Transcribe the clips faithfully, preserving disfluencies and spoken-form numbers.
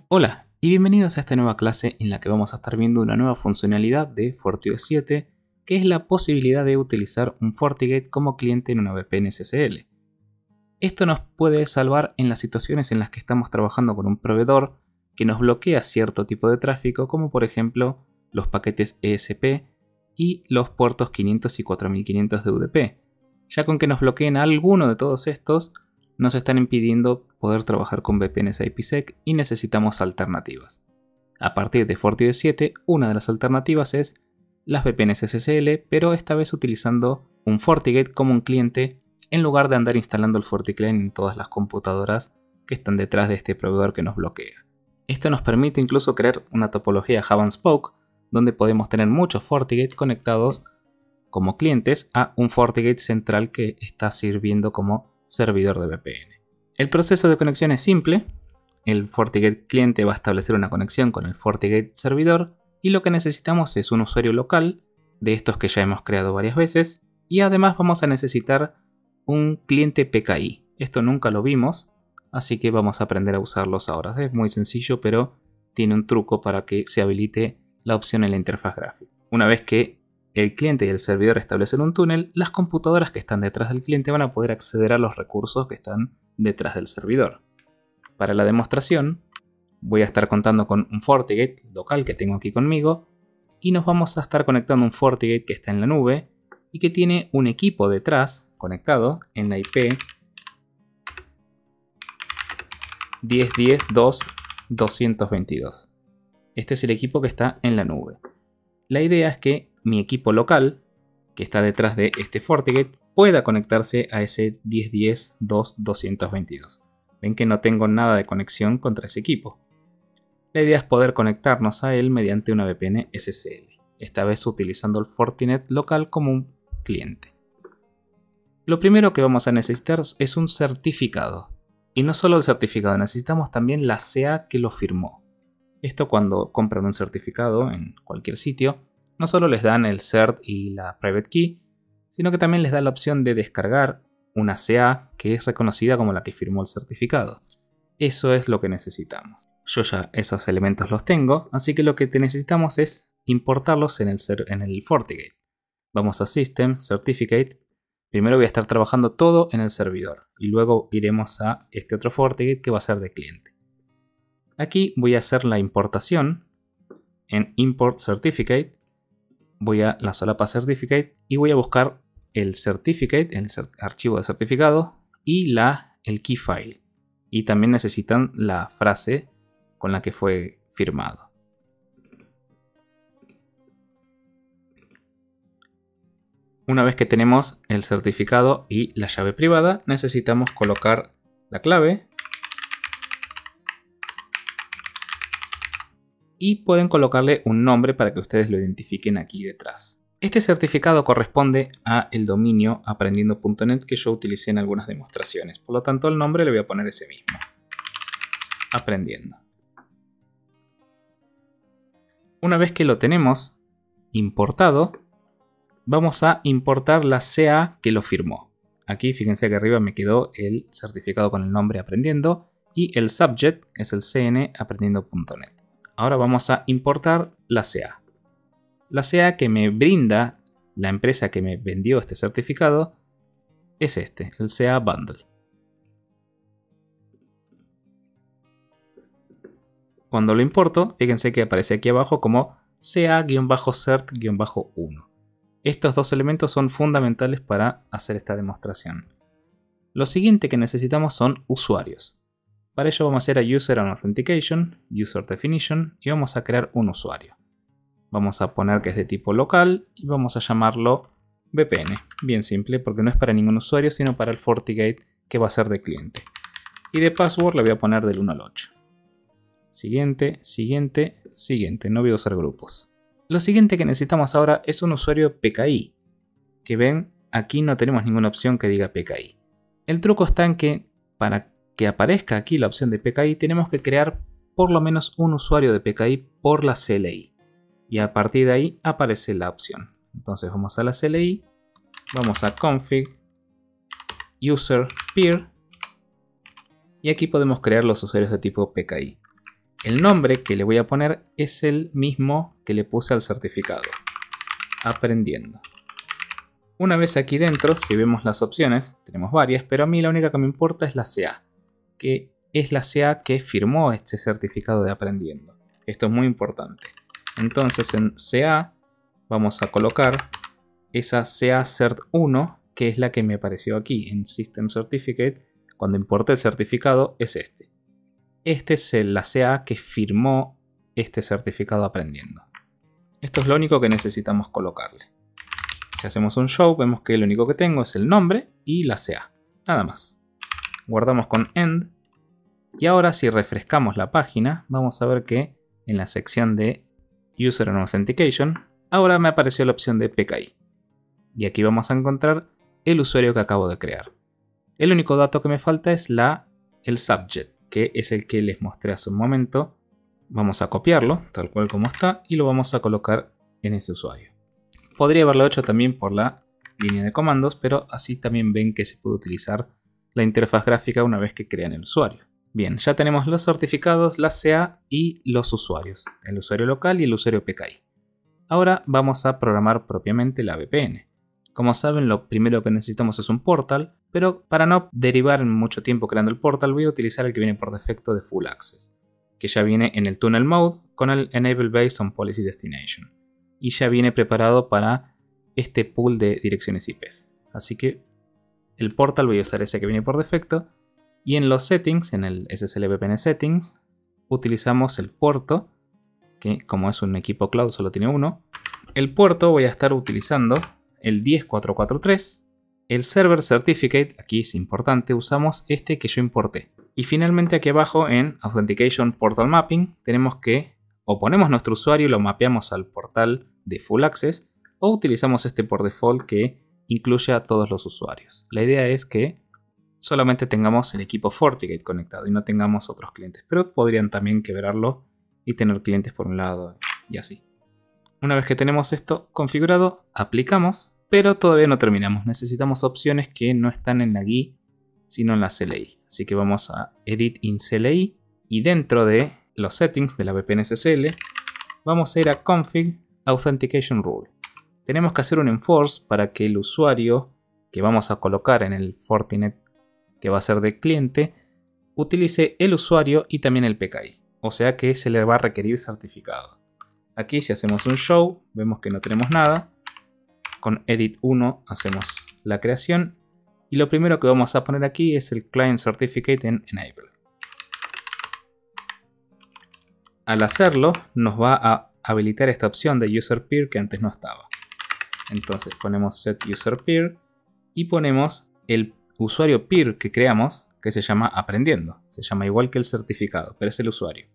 Hola y bienvenidos a esta nueva clase en la que vamos a estar viendo una nueva funcionalidad de FortiOS siete, que es la posibilidad de utilizar un FortiGate como cliente en una V P N S S L. Esto nos puede salvar en las situaciones en las que estamos trabajando con un proveedor que nos bloquea cierto tipo de tráfico, como por ejemplo los paquetes E S P y los puertos quinientos y cuatro mil quinientos de U D P. Ya con que nos bloqueen alguno de todos estos, nos están impidiendo poder trabajar con V P Ns IPsec y necesitamos alternativas. A partir de FortiOS siete, una de las alternativas es las V P Ns S S L, pero esta vez utilizando un FortiGate como un cliente en lugar de andar instalando el FortiClient en todas las computadoras que están detrás de este proveedor que nos bloquea. Esto nos permite incluso crear una topología Hub and Spoke, donde podemos tener muchos FortiGate conectados como clientes a un FortiGate central que está sirviendo como servidor de V P N. El proceso de conexión es simple. El FortiGate cliente va a establecer una conexión con el FortiGate servidor y lo que necesitamos es un usuario local de estos que ya hemos creado varias veces, y además vamos a necesitar un cliente P K I. Esto nunca lo vimos, así que vamos a aprender a usarlos ahora. Es muy sencillo, pero tiene un truco para que se habilite la opción en la interfaz gráfica. Una vez que el cliente y el servidor establecen un túnel, las computadoras que están detrás del cliente van a poder acceder a los recursos que están detrás del servidor. Para la demostración, voy a estar contando con un FortiGate local que tengo aquí conmigo y nos vamos a estar conectando a un FortiGate que está en la nube y que tiene un equipo detrás conectado en la I P diez punto diez punto dos punto doscientos veintidós. Este es el equipo que está en la nube. La idea es que mi equipo local, que está detrás de este FortiGate, pueda conectarse a ese diez punto diez punto dos punto doscientos veintidós. Ven que no tengo nada de conexión contra ese equipo. La idea es poder conectarnos a él mediante una V P N S S L, esta vez utilizando el Fortinet local como un cliente. Lo primero que vamos a necesitar es un certificado. Y no solo el certificado, necesitamos también la C A que lo firmó. Esto cuando compran un certificado en cualquier sitio, no solo les dan el cert y la private key, sino que también les da la opción de descargar una C A que es reconocida como la que firmó el certificado. Eso es lo que necesitamos. Yo ya esos elementos los tengo, así que lo que necesitamos es importarlos en el, en el FortiGate. Vamos a System, Certificate. Primero voy a estar trabajando todo en el servidor y luego iremos a este otro FortiGate que va a ser de cliente. Aquí voy a hacer la importación en Import Certificate. Voy a la solapa Certificate y voy a buscar el Certificate, el cer- archivo de certificado y la, el key file. Y también necesitan la frase con la que fue firmado. Una vez que tenemos el certificado y la llave privada, necesitamos colocar la clave. Y pueden colocarle un nombre para que ustedes lo identifiquen aquí detrás. Este certificado corresponde a el dominio aprendiendo punto net que yo utilicé en algunas demostraciones. Por lo tanto, el nombre le voy a poner ese mismo. Aprendiendo. Una vez que lo tenemos importado, vamos a importar la C A que lo firmó. Aquí fíjense que arriba me quedó el certificado con el nombre aprendiendo y el subject es el C N aprendiendo punto net. Ahora vamos a importar la C A. La C A que me brinda la empresa que me vendió este certificado es este, el C A Bundle. Cuando lo importo, fíjense que aparece aquí abajo como C A-cert uno. Estos dos elementos son fundamentales para hacer esta demostración. Lo siguiente que necesitamos son usuarios. Para ello vamos a ir a User and Authentication, User Definition y vamos a crear un usuario. Vamos a poner que es de tipo local y vamos a llamarlo V P N. Bien simple porque no es para ningún usuario sino para el FortiGate que va a ser de cliente. Y de password le voy a poner del uno al ocho. Siguiente, siguiente, siguiente. No voy a usar grupos. Lo siguiente que necesitamos ahora es un usuario P K I. Que ven, aquí no tenemos ninguna opción que diga P K I. El truco está en que para que aparezca aquí la opción de P K I, tenemos que crear por lo menos un usuario de P K I por la C L I. Y a partir de ahí aparece la opción. Entonces vamos a la C L I, vamos a Config, User, Peer, y aquí podemos crear los usuarios de tipo P K I. El nombre que le voy a poner es el mismo que le puse al certificado. Aprendiendo. Una vez aquí dentro, si vemos las opciones, tenemos varias, pero a mí la única que me importa es la C A, que es la C A que firmó este certificado de aprendiendo. Esto es muy importante. Entonces en C A vamos a colocar esa C A Cert uno, que es la que me apareció aquí en System Certificate. Cuando importé el certificado es este. Este es la C A que firmó este certificado aprendiendo. Esto es lo único que necesitamos colocarle. Si hacemos un show, vemos que lo único que tengo es el nombre y la C A. Nada más. Guardamos con end. Y ahora si refrescamos la página, vamos a ver que en la sección de User and Authentication, ahora me apareció la opción de P K I. Y aquí vamos a encontrar el usuario que acabo de crear. El único dato que me falta es la, el subject, que es el que les mostré hace un momento. Vamos a copiarlo, tal cual como está, y lo vamos a colocar en ese usuario. Podría haberlo hecho también por la línea de comandos, pero así también ven que se puede utilizar la interfaz gráfica una vez que crean el usuario. Bien, ya tenemos los certificados, la C A y los usuarios, el usuario local y el usuario P K I. Ahora vamos a programar propiamente la V P N. Como saben, lo primero que necesitamos es un portal, pero para no derivar mucho tiempo creando el portal, voy a utilizar el que viene por defecto de Full Access, que ya viene en el Tunnel Mode con el Enable Based on Policy Destination. Y ya viene preparado para este pool de direcciones I Ps. Así que el portal voy a usar ese que viene por defecto. Y en los settings, en el S S L V P N Settings, utilizamos el puerto, que como es un equipo cloud solo tiene uno. El puerto voy a estar utilizando el diez punto cuatro punto cuatro punto tres. El Server Certificate, aquí es importante, usamos este que yo importé. Y finalmente aquí abajo en Authentication Portal Mapping tenemos que o ponemos nuestro usuario y lo mapeamos al portal de Full Access, o utilizamos este por default que incluye a todos los usuarios. La idea es que solamente tengamos el equipo FortiGate conectado y no tengamos otros clientes, pero podrían también quebrarlo y tener clientes por un lado y así. Una vez que tenemos esto configurado, aplicamos, pero todavía no terminamos. Necesitamos opciones que no están en la G U I, sino en la C L I. Así que vamos a Edit in C L I y dentro de los settings de la V P N S S L vamos a ir a Config Authentication Rule. Tenemos que hacer un enforce para que el usuario que vamos a colocar en el Fortinet que va a ser de cliente utilice el usuario y también el P K I. O sea que se le va a requerir certificado. Aquí si hacemos un show vemos que no tenemos nada. Con Edit uno hacemos la creación. Y lo primero que vamos a poner aquí es el Client Certificate en Enable. Al hacerlo nos va a habilitar esta opción de User Peer que antes no estaba. Entonces ponemos Set User Peer y ponemos el usuario peer que creamos, que se llama aprendiendo. Se llama igual que el certificado, pero es el usuario.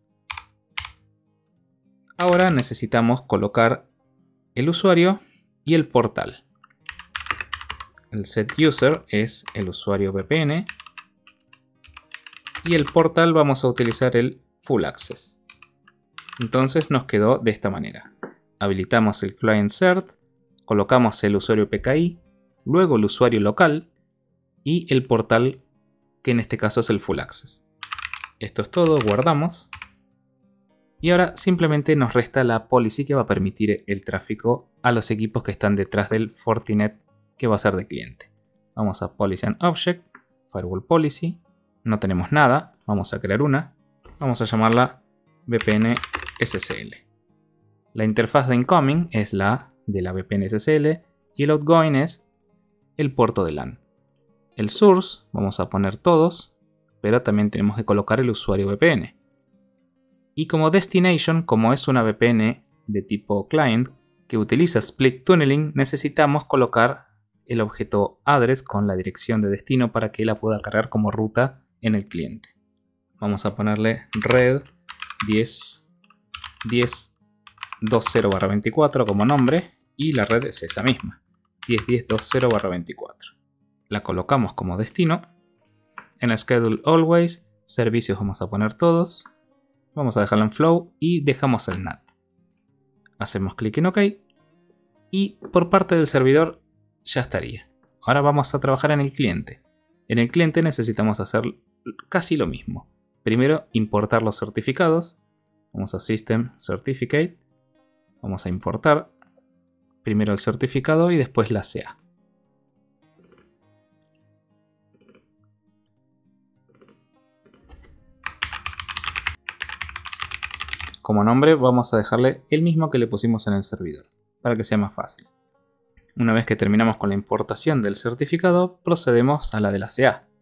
Ahora necesitamos colocar el usuario y el portal. El set user es el usuario V P N y el portal vamos a utilizar el Full Access. Entonces nos quedó de esta manera. Habilitamos el client cert, colocamos el usuario P K I, luego el usuario local y el portal, que en este caso es el Full Access. Esto es todo, guardamos. Y ahora simplemente nos resta la policy que va a permitir el tráfico a los equipos que están detrás del Fortinet que va a ser de cliente. Vamos a Policy and Object, Firewall Policy. No tenemos nada, vamos a crear una. Vamos a llamarla V P N S S L. La interfaz de incoming es la de la V P N S S L y el outgoing es el puerto de LAN. El source vamos a poner todos, pero también tenemos que colocar el usuario V P N. Y como destination, como es una V P N de tipo client que utiliza split tunneling, necesitamos colocar el objeto address con la dirección de destino para que la pueda cargar como ruta en el cliente. Vamos a ponerle red diez punto diez punto veinte barra veinticuatro como nombre y la red es esa misma, diez punto diez punto veinte barra veinticuatro. La colocamos como destino. En schedule always, servicios vamos a poner todos. Vamos a dejarlo en flow y dejamos el N A T. Hacemos clic en OK y por parte del servidor ya estaría. Ahora vamos a trabajar en el cliente. En el cliente necesitamos hacer casi lo mismo. Primero importar los certificados. Vamos a System Certificate. Vamos a importar primero el certificado y después la C A. Como nombre vamos a dejarle el mismo que le pusimos en el servidor, para que sea más fácil. Una vez que terminamos con la importación del certificado, procedemos a la de la C A.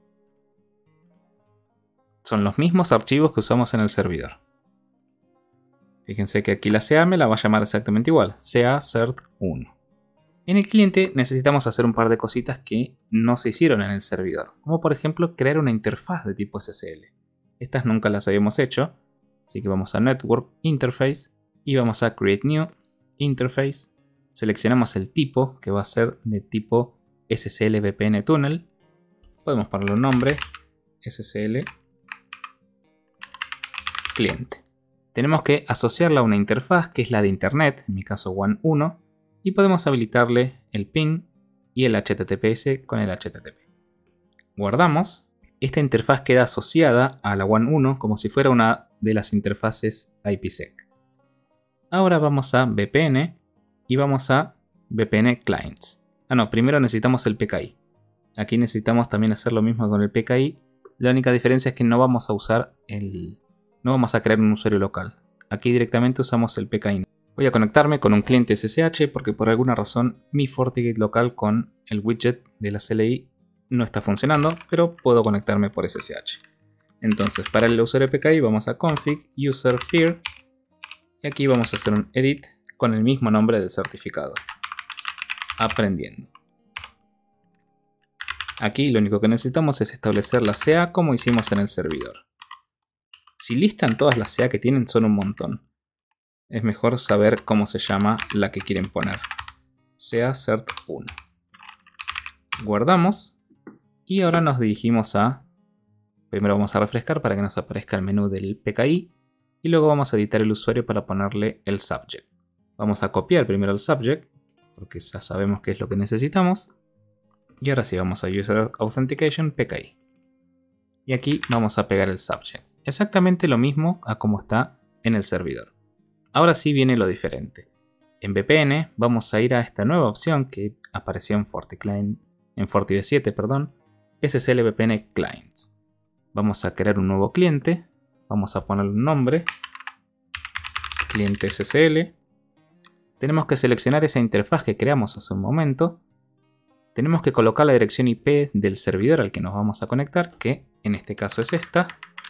Son los mismos archivos que usamos en el servidor. Fíjense que aquí la C A me la va a llamar exactamente igual, C A cert uno. En el cliente necesitamos hacer un par de cositas que no se hicieron en el servidor, como por ejemplo crear una interfaz de tipo S S L. Estas nunca las habíamos hecho. Así que vamos a Network Interface y vamos a Create New Interface. Seleccionamos el tipo, que va a ser de tipo S S L V P N Tunnel. Podemos ponerle un nombre, S S L Cliente. Tenemos que asociarla a una interfaz que es la de Internet, en mi caso WAN uno, y podemos habilitarle el ping y el H T T P S con el H T T P. Guardamos. Esta interfaz queda asociada a la WAN uno como si fuera una de las interfaces IPsec. Ahora vamos a V P N y vamos a V P N Clients. Ah no, primero necesitamos el P K I. Aquí necesitamos también hacer lo mismo con el P K I. La única diferencia es que no vamos a usar el... no vamos a crear un usuario local. Aquí directamente usamos el P K I. Voy a conectarme con un cliente S S H porque por alguna razón mi FortiGate local con el widget de la C L I no está funcionando, pero puedo conectarme por S S H. Entonces, para el usuario P K I vamos a config user peer y aquí vamos a hacer un edit con el mismo nombre del certificado. Aprendiendo. Aquí lo único que necesitamos es establecer la C A como hicimos en el servidor. Si listan todas las C A que tienen son un montón. Es mejor saber cómo se llama la que quieren poner. C A cert uno. Guardamos. Y ahora nos dirigimos a... Primero vamos a refrescar para que nos aparezca el menú del P K I. Y luego vamos a editar el usuario para ponerle el subject. Vamos a copiar primero el subject, porque ya sabemos qué es lo que necesitamos. Y ahora sí, vamos a User Authentication P K I. Y aquí vamos a pegar el subject. Exactamente lo mismo a como está en el servidor. Ahora sí viene lo diferente. En V P N vamos a ir a esta nueva opción que apareció en FortiClient, en FortiV siete, perdón. S S L V P N Clients. Vamos a crear un nuevo cliente. Vamos a ponerle un nombre. Cliente S S L. Tenemos que seleccionar esa interfaz que creamos hace un momento. Tenemos que colocar la dirección I P del servidor al que nos vamos a conectar, que en este caso es esta.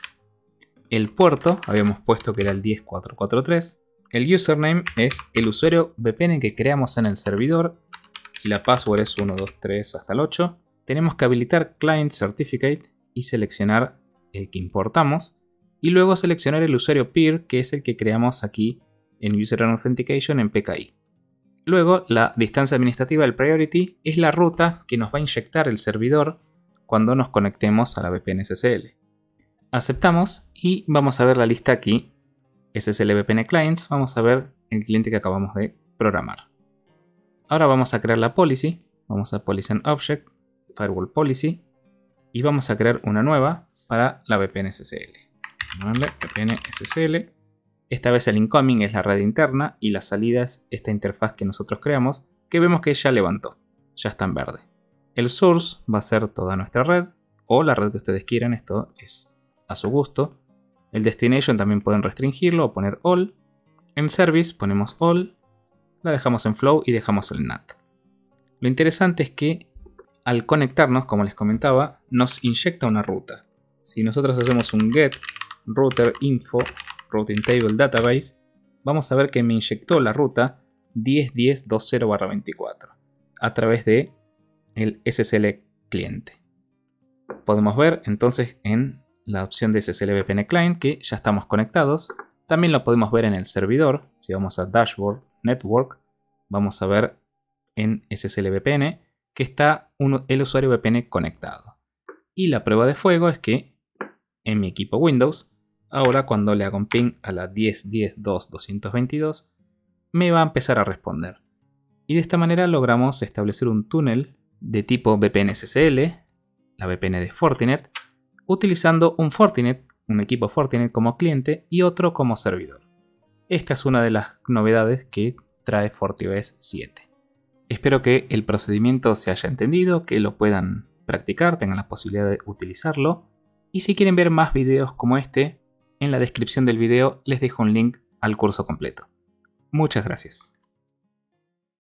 El puerto, habíamos puesto que era el diez punto cuatrocientos cuarenta y tres. El username es el usuario V P N que creamos en el servidor. Y la password es uno, dos, tres hasta el ocho. Tenemos que habilitar Client Certificate y seleccionar el que importamos. Y luego seleccionar el usuario peer, que es el que creamos aquí en User Authentication en P K I. Luego, la distancia administrativa del priority es la ruta que nos va a inyectar el servidor cuando nos conectemos a la V P N S S L. Aceptamos y vamos a ver la lista aquí. S S L V P N Clients, vamos a ver el cliente que acabamos de programar. Ahora vamos a crear la policy. Vamos a Policy and Object, Firewall Policy. Y vamos a crear una nueva para la V P N S S L. Vale, V P N S S L. Esta vez el incoming es la red interna y la salida es esta interfaz que nosotros creamos, que vemos que ya levantó, ya está en verde. El source va a ser toda nuestra red, o la red que ustedes quieran, esto es a su gusto. El destination también pueden restringirlo o poner all. En service ponemos all, la dejamos en flow y dejamos el N A T. Lo interesante es que al conectarnos, como les comentaba, nos inyecta una ruta. Si nosotros hacemos un get router info routing table database, vamos a ver que me inyectó la ruta diez punto diez punto veinte barra veinticuatro a través de el S S L cliente. Podemos ver entonces en la opción de S S L V P N Client que ya estamos conectados. También lo podemos ver en el servidor. Si vamos a Dashboard Network, vamos a ver en S S L V P N que está uno, el usuario V P N conectado. Y la prueba de fuego es que en mi equipo Windows, ahora cuando le hago un ping a la diez punto diez punto dos punto doscientos veintidós, me va a empezar a responder. Y de esta manera logramos establecer un túnel de tipo V P N S S L, la V P N de Fortinet, utilizando un Fortinet un equipo Fortinet como cliente y otro como servidor. Esta es una de las novedades que trae FortiOS siete. Espero que el procedimiento se haya entendido, que lo puedan practicar, tengan la posibilidad de utilizarlo. Y si quieren ver más videos como este, en la descripción del video les dejo un link al curso completo. Muchas gracias.